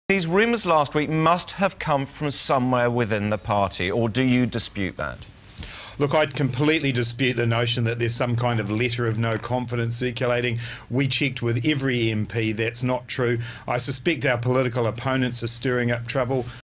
These rumours last week must have come from somewhere within the party, or do you dispute that? Look, I'd completely dispute the notion that there's some kind of letter of no confidence circulating. We checked with every MP. That's not true. I suspect our political opponents are stirring up trouble.